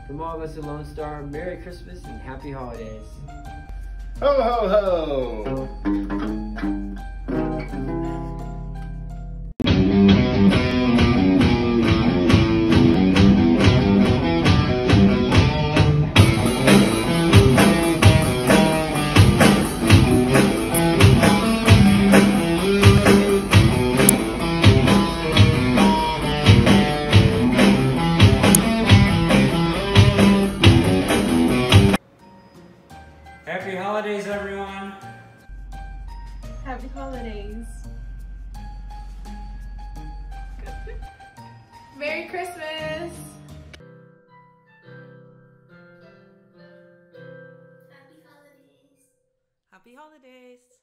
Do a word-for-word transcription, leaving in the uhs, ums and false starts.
From all of us at Lone Star, Merry Christmas and Happy Holidays. Ho, ho, ho! Happy Holidays, everyone! Happy Holidays! Merry Christmas! Happy holidays. Happy holidays.